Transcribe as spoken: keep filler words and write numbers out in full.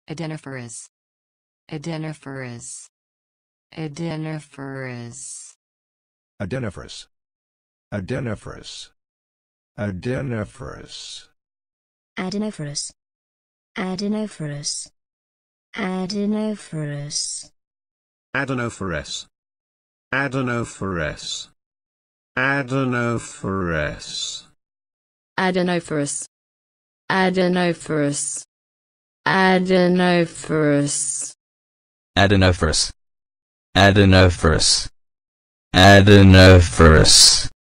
Adenovirus. Adenovirus. Adenovirus. Adenovirus. Adenovirus. Adenovirus. Adenovirus. Adenovirus. Adenovirus. Adenovirus. Adenovirus. Adenovirus. Adenovirus. Adenovirus. Adenovirus. Adenovirus. Adenovirus. Adenovirus.